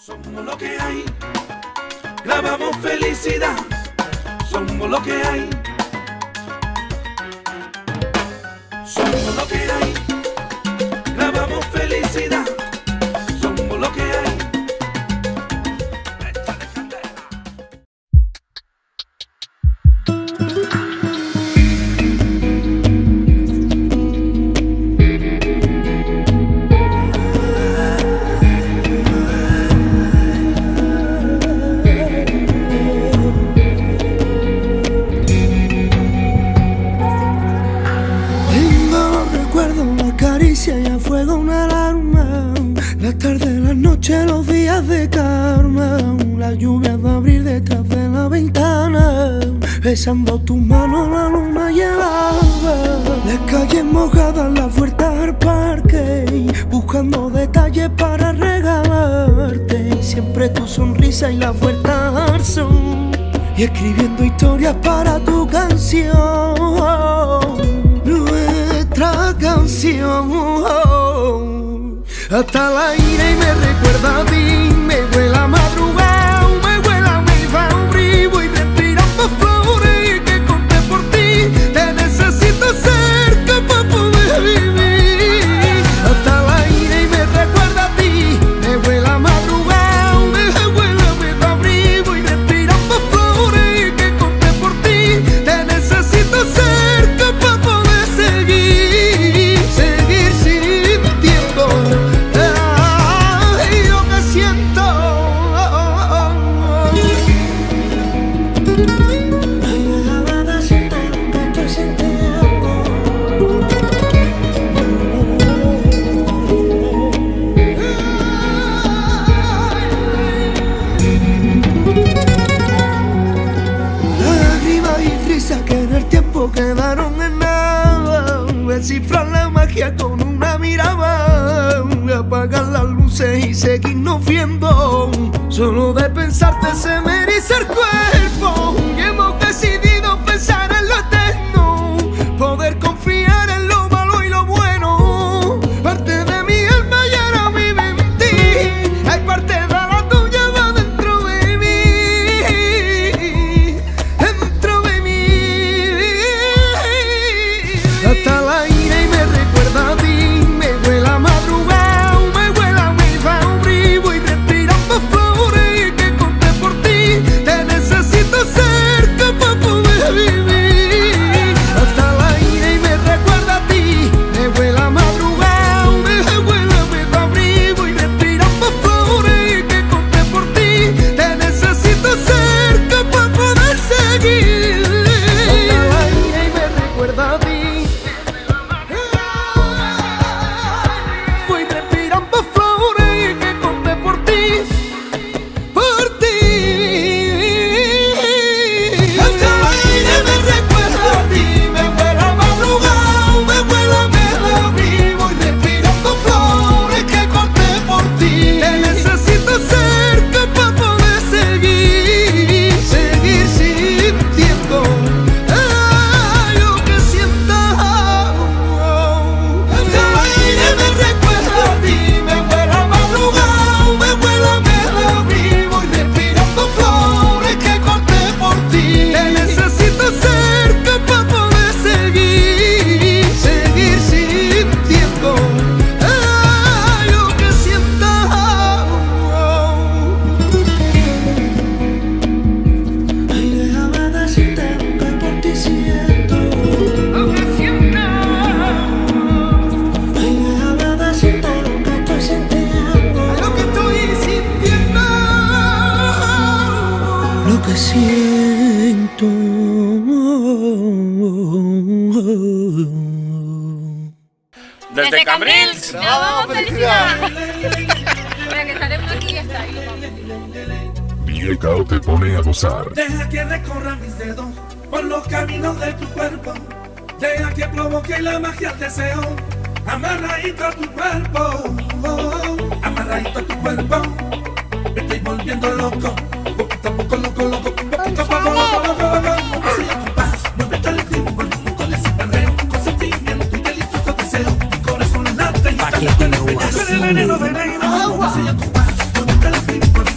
Somos lo que hay, grabamos felicidad. Somos lo que hay, somos lo que hay, grabamos felicidad. Somos lo que hay. Y a fuego una alarma, la tarde, la noche, los días de karma, la lluvia de abril detrás de la ventana, besando tus manos la luna llevaba, las calles mojadas, la vuelta al parque, buscando detalles para regalarte, y siempre tu sonrisa y la vuelta al sol, y escribiendo historias para tu canción. Nuestra canción, hasta el aire y me recuerda a ti, me huele a madrugada, me huele a mi vivo y respirando flores que corté por ti, te necesito cerca para poder vivir. Hasta el aire y me recuerda a ti, me huele a madrugada, me huele a mi vivo y respirando flores que corté por ti, te necesito cerca para poder seguir sintiendo lo que siento. Ay, déjame decirte lo que estoy sintiendo. Lágrimas y risas que en el tiempo quedaron en nada, descifrar la magia con una mirada, apagar las luces y seguirnos viendo. Solo de pensarte se me eriza el cuerpo, y hemos decidido pensar en lo eterno, poder confiar en lo malo y lo bueno. Parte de mi alma y ahora vive en ti, hay parte de la tuya va dentro de mí, dentro de mí. Hasta el aire y me recuerda a ti, me huele a madrugada, me huele a mi vivo y respirando flores que corté por ti, te necesito cerca para poder vivir. Hasta el aire y me recuerda a ti, me huele a madrugada, me huele a mi vivo y respirando flores que corté por ti, te necesito cerca para poder seguir. Hasta el aire y me recuerda a ti, voy respirando flores que corté por ti, por ti. Hasta el aire me recuerda a ti, me huele a madrugada, me huele a vivo y respirando flores que corté por ti, te necesito cerca para poder seguir sintiendo lo que siento. Hasta el aire me recuerda a ti, me huele a madrugada, me huele a vivo y respirando flores que corté por ti, te necesito cerca para poder seguir sintiendo lo que siento. Ay, déjame decirte lo que por ti siento. Lo que siento. Ay, déjame decirte lo que estoy sintiendo. Lo que estoy sintiendo. Lo que siento. Desde Cambrils, grabamos felicidad. Para que estaremos aquí y está ahí. DJ Cao te pone a gozar. Deja que recorra mis dedos por los caminos de tu cuerpo. Deja que provoque la magia del deseo. Amarradito a tu cuerpo, amarradito a tu cuerpo. Me estoy volviendo loco, poquito a poco loco, poquito a poco loco. Así a compás, muévete al ritmo, volvemos con ese perreo, con sentimiento y delicioso deseo. Mi corazón late y está en el veneno. Así a compás, muévete al ritmo.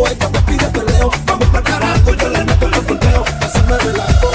ella me pide perreo. Vamos pa'l carajo, yo le meto el volteo, así me relajo.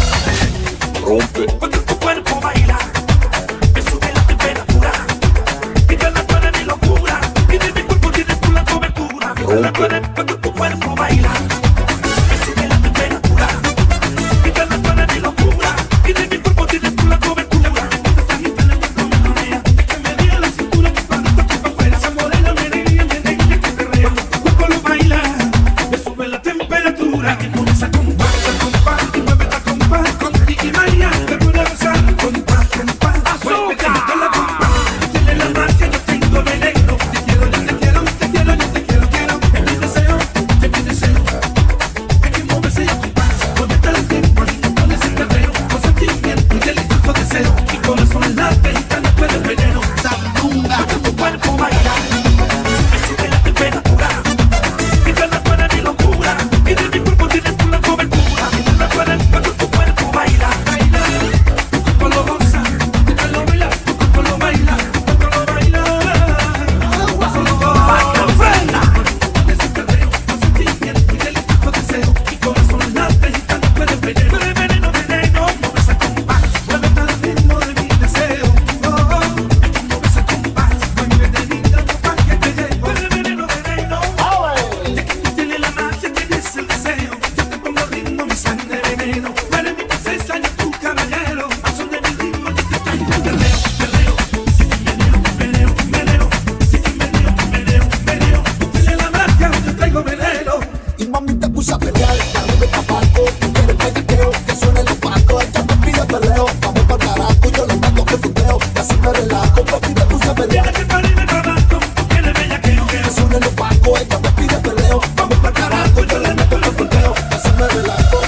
Rompe. Cuando tu cuerpo baila, me sube la temperatura. Y te la pone mi locura. Y de mi cuerpo tienes tú la cobertura. Cuando tu cuerpo baila, me sube la temperatura. Y te la pone mi locura. Y de mi cuerpo tienes tú la cobertura. Esta gente le gusta mi manera. Que me diga la cintura, que cuando toque pa' afuera. Esa morena me negra que te rea. Tu cuerpo lo baila, me sube la temperatura. Y pones a compás, y mueves a compás. Con Ricky María, te pone a besar. Compás, muévete con la compás. Tiene la marca, yo tengo veneno. Te quiero, yo te quiero, te quiero, yo te quiero, quiero. Es mi deseo, es mi deseo. Es que mueves ella compás. Muévete al tiempo, y no pones el perreo. Con sentimiento y delicioso deseo. Mi corazón late y tan después del veneno. Sandunga, tu cuerpo baila. Me sube la temperatura. Y te la pone mi locura. Y de mi cuerpo tienes tú la cobertura. Y te la pone cuando tu cuerpo baila. Baila, tu cuerpo lo goza. Tu cuerpo lo baila, tu cuerpo lo baila. Tu cuerpo lo baila. Tu cuerpo lo goza. Pones el perreo, con sentimiento y delicioso deseo. Mi corazón late y tan después del veneno. Tú eres veneno, veneno. Mueves a compás, muévete al ritmo de mi deseo. Mueves a compás, muévete linda, compás que te llevo. Tú eres veneno, veneno. Tiene la magia, tienes el deseo. Yo te pongo ritmo, mi sangre veneno. Tú eres mi princesa, yo tu caballero. A son de mi ritmo, yo te traigo el perreo, perreo. Meneo, meneo, meneo, meneo. Tiene la magia, yo traigo veneno. Y mami te puse a pelear, ya no me tapaco. Tú quieres bellaqueo, que suene los pacos. Ella me pide perreo, vamos pa'l carajo. Yo le mando que futeo, y así me relajo. Papi te puse a pelear, Tienes que parirme trabajo, tú quieres bellaqueo, que suene los pacos. Ella me pide perreo, vamos pa'l carajo. Yo le meto el volteo, y así me relajo.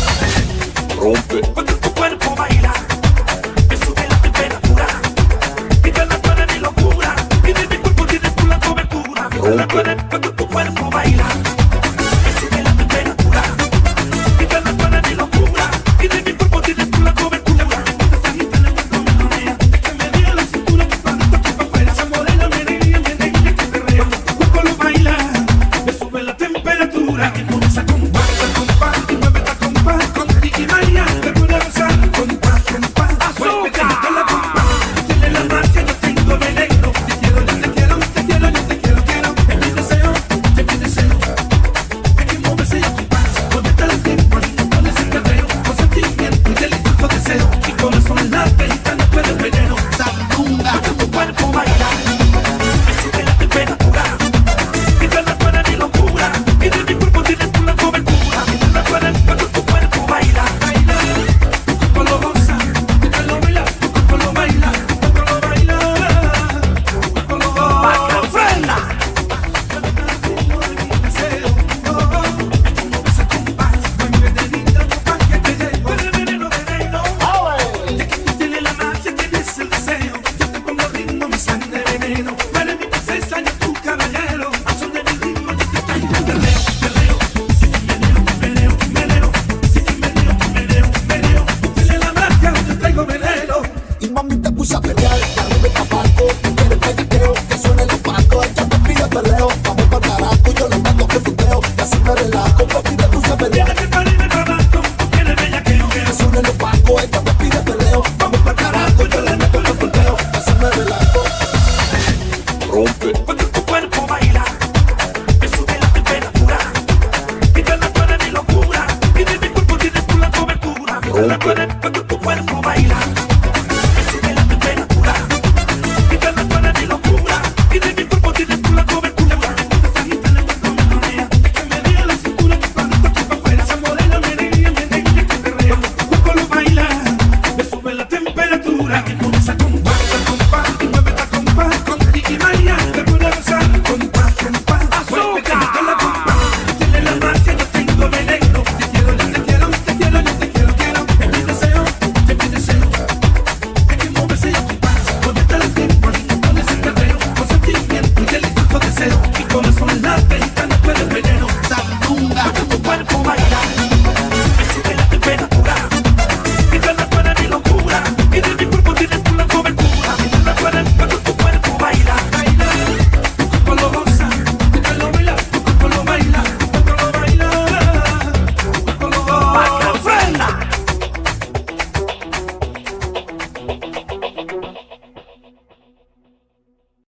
Rompe. Cuando tu cuerpo baila, me sube la temperatura. Y te la pone mi locura. Y de mi cuerpo tienes tú la cobertura. Cuando tu cuerpo baila, me sube la temperatura. Y te la pone mi locura. Y de mi cuerpo tienes tú la cobertura. Esta gente le gusta mi manera. Que me diga la cintura, que cuando toque pa' afuera. Esa morena me negra que te rea. Tu cuerpo lo baila, me sube la temperatura. Y pones a compás, y muévete a compás. Con Ricky María, te pone a besar. Compás, muévete con la compás. Tiene la marca, yo tengo veneno. Te quiero, yo te quiero, te quiero, yo te quiero, quiero. Es mi deseo, es mi deseo. Es que mueves ella compás. Muévete al tiempo, y no pones el perreo. Con sentimiento y delicioso deseo. Mi corazón late y tan después del veneno. Sandunga, tu cuerpo baila. Me sube la temperatura. Y te la pone mi locura. Y de mi cuerpo tienes tú la cobertura. Y te la pone cuando tu cuerpo baila. Baila, tu cuerpo lo goza. Tu cuerpo lo baila, tu cuerpo lo baila. Tu cuerpo lo baila. Tu cuerpo lo goza. ¡Ofrenda! Tiene la magia, tienes el deseo. Yo te pongo ritmo, mi sangre veneno. Tú eres mi princesa, yo tu caballero. A son de mi ritmo, yo te traigo el perreo, perreo. Meneo, meneo, meneo, meneo. Tiene la magia, yo traigo veneno. Y mami te puse a pelear, ya no me tapaco. Tú quieres bellaqueo, que suene los pacos. Ella me pide perreo, vamos pa'l carajo. Yo le mando que futeo, y así me relajo. Papi te puse a pelear, Tienes que parirme trabajo, tú quieres bellaqueo, que suene los pacos. Ella me pide perreo, vamos pa'l carajo. Yo le meto el volteo, y así me relajo. Rompe. Cuando tu cuerpo baila, me sube la temperatura. Y te la pone mi locura. Y de mi cuerpo tienes tú la cobertura. Y te la pone cuando